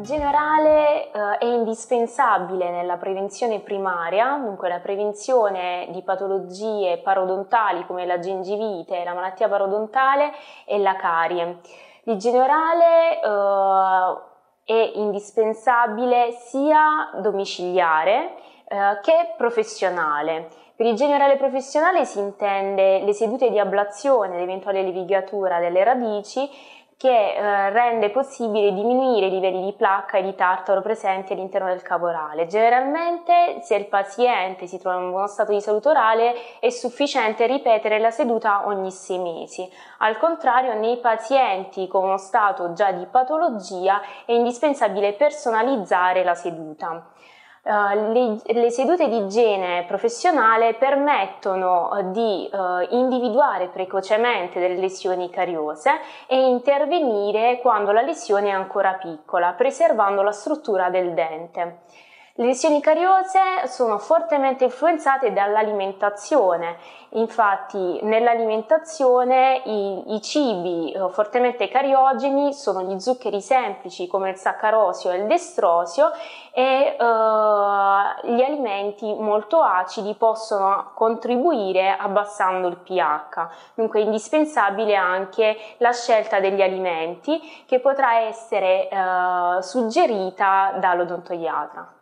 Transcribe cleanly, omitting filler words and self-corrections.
l'igiene orale è indispensabile nella prevenzione primaria, dunque la prevenzione di patologie parodontali come la gengivite, la malattia parodontale e la carie. L'igiene orale è indispensabile sia domiciliare che professionale. Per igiene orale professionale si intende le sedute di ablazione, l'eventuale levigatura delle radici, che rende possibile diminuire i livelli di placca e di tartaro presenti all'interno del cavo orale. Generalmente, se il paziente si trova in un buono stato di salute orale, è sufficiente ripetere la seduta ogni 6 mesi. Al contrario, nei pazienti con uno stato già di patologia è indispensabile personalizzare la seduta. Le sedute di igiene professionale permettono di individuare precocemente delle lesioni cariose e intervenire quando la lesione è ancora piccola, preservando la struttura del dente. Le lesioni cariose sono fortemente influenzate dall'alimentazione, infatti nell'alimentazione i cibi fortemente cariogeni sono gli zuccheri semplici come il saccarosio e il destrosio e gli alimenti molto acidi possono contribuire abbassando il pH, dunque è indispensabile anche la scelta degli alimenti che potrà essere suggerita dall'odontoiatra.